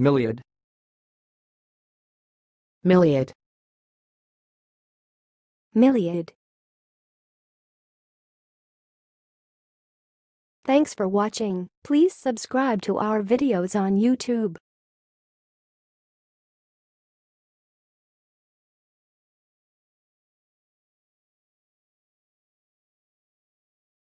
milliad, milliad, milliad. Thanks for watching. Please subscribe to our videos on YouTube.